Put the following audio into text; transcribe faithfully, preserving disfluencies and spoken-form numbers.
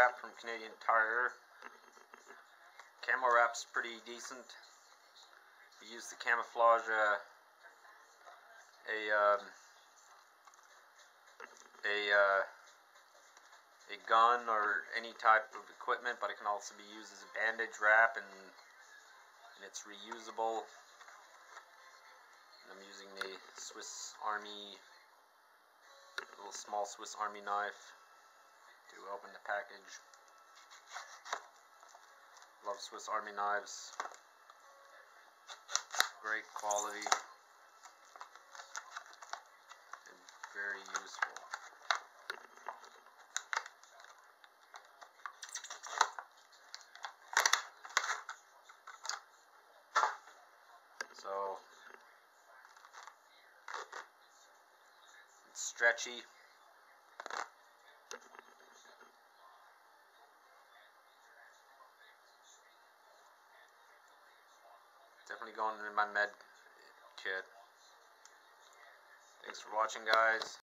wrap from Canadian Tire. Camo wrap's pretty decent. You use the camouflage uh, a um, a uh, a gun or any type of equipment, but it can also be used as a bandage wrap, and, and it's reusable. And I'm using the Swiss Army, little small Swiss Army knife to open the package. Love Swiss Army knives. Great quality and very useful. So it's stretchy. Definitely going in my med kit. Thanks for watching, guys.